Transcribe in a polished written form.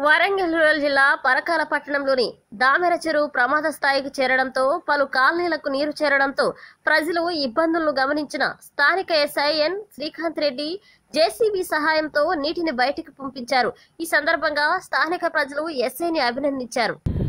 Warangal rural జిల్లా పరకాల పట్టణంలోని దామెర చెరువు ప్రమాద స్థాయికి చేరడంతో పలు కాలనీలకు నీరు చేరడంతో ప్రజలు ఇబ్బందులను గమనించిన స్థానిక SI N Srikanth Reddy JCB సహాయంతో నీటిని బయటికి పంపించారు. ఈ సందర్భంగా స్థానిక ప్రజలు ఎస్ఐని అభినందించారు.